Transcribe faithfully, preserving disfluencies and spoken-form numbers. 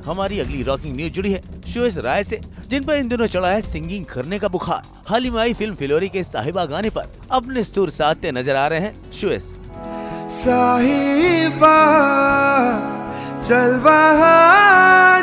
हमारी अगली rocking news जुड़ी है शुएस राय से, जिन पर इन दिनों चढ़ा है सिंगिंग करने का बुखार। हाल ही में आई फिल्म फिलौरी के साहिबा गाने पर अपने सुर साधते नजर आ रहे हैं शुएस। साहिबा चल वहाँ